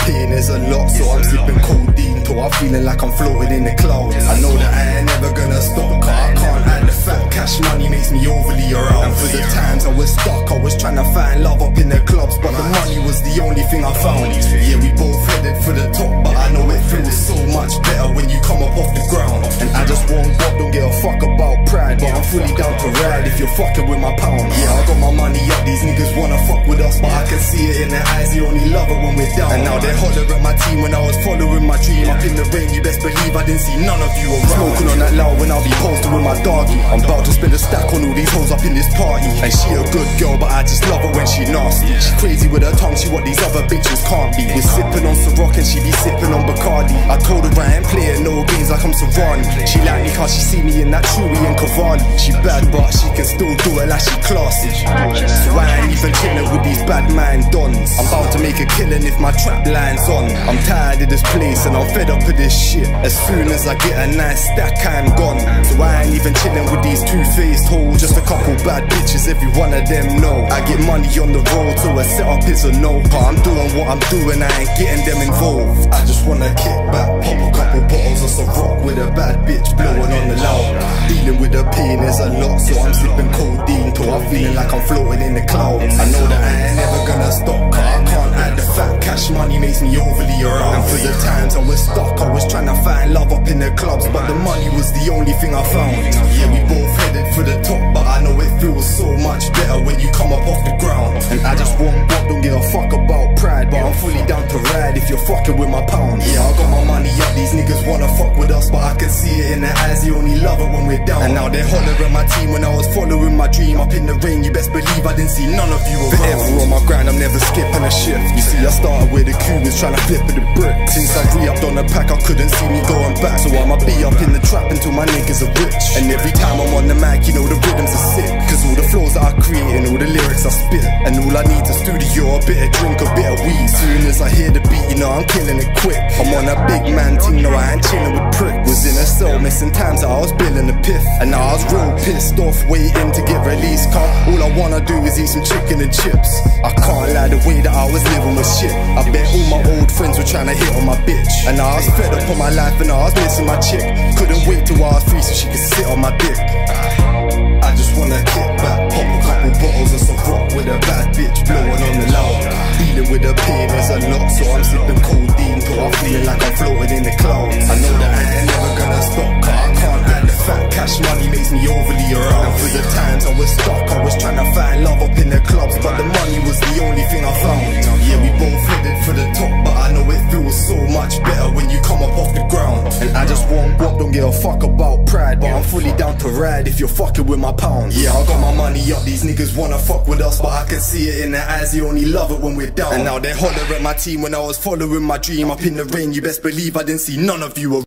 pain is a lot, so I'm sipping codeine till I'm feeling like I'm floating in the clouds. I know that I ain't never gonna stop, cause I can't act the fact. Cash money makes me overly aroused. And for the times I was stuck, I was trying to find love up in the clubs, but the money was the only thing I found. Yeah, we both headed for the top, but I know it feels so much better when you come up off the ground. And I just won't God, don't give a fuck about pride, but I'm fully down to ride if you're fucking with my pound. Yeah, I got my money up, these niggas wanna fuck with us, but I can see it in their eyes, they only love it when we're down. And now they holler at my team when I was following my dream. Up in the rain, you best believe I didn't see none of you around. Smoking on that loud when I'll be posted with my doggy. I'm about to spend a stack on all these hoes up in this party. And she a good girl, but I just love her when she nasty. She crazy with her tongue, she what these other bitches can't be. We're sipping on Ciroc and she be sipping on Bacardi. I told her I ain't playing no games like I'm Savani. She like me cause she see me in that Chewy and Cavalli. She bad but she can still do it like she classy. So I ain't even chilling with these bad man dons. I'm bound to make a killing if my trap line's on. I'm tired of this place and I'm fed up of this shit. As soon as I get a nice stack I'm gone. So I ain't even chilling with these two-faced hoes. Just a couple bad bitches, every one of them know. I get money on the road, so a setup is a no. But I'm doing what I'm doing, I ain't getting them involved. I just wanna kick back, pop a couple bottles of some rock with a bad bitch blowing on the loud. Dealing with the pain is a lot, so I'm sipping codeine till I'm feeling like I'm floating in the clouds. I know that I ain't never gonna stop, cause I can't act the fact. Cash money makes me overly aroused. And for the times I was stuck, I was trying to find love up in the clubs, but the money was the only thing I found. Yeah, we both headed for the top, but I know it feels so much better when you come up off the ground. And I just won't God, don't give a fuck about pride, but I'm fully down to ride if you're fucking with my pound. Yeah, I got my money up, these niggas wanna fuck with us, but I can see it in their eyes, they only love it when we're down. And now they holler at my team when I was following my dream. Up in the rain, you best believe I didn't see none of you around. Forever on my grind, I'm never skipping a shift. You see, I started with the Cubans trying to flip with the brick. Since I re-upped on the pack, I couldn't see me going back, so I'ma be up in the trap until my niggas are rich. And every time I'm on the mic, you know the rhythms are sick, cause all the flows that I create and all the lyrics I spit. And all I need is studio, a bit of drink, a bit of weed. Soon as I hear the beat, you know I'm killing it quick. I'm on a big man team, no I ain't chilling with pricks. Was in a cell missing times that I was billing the piff. And now I was real pissed off, waiting to get released, cause all I wanna do is eat some chicken and chips. I can't lie, the way that I was living was shit. I bet all my old friends were trying to hit on my bitch. And now I was fed up on my life and now I was missing my chick. Couldn't wait till I was free so she could sit on my dick. I just wanna kick back, pop a couple bottles of some rock with a bad bitch blowing on the loud. Dealing with the pain is a lot, so I'm sipping codeine till I'm feeling like I'm floating in the clouds. I know that I ain't never gonna stop, cause I can't act the fact. Cash money makes me overly aroused. And for the times I was stuck, I was trying to find love up in the clubs, but the money was the only thing I found. Yeah, we both headed for the top, but I know it feels so much better when you come up off the ground. And I just won't God, don't give a fuck about pride, but I'm fully down to ride if you're fucking with my pound. Yeah, I got my money up, these niggas wanna fuck with us, but I can see it in their eyes, they only love it when we're down. And now they holler at my team when I was following my dream. Up in the rain, you best believe I didn't see none of you around.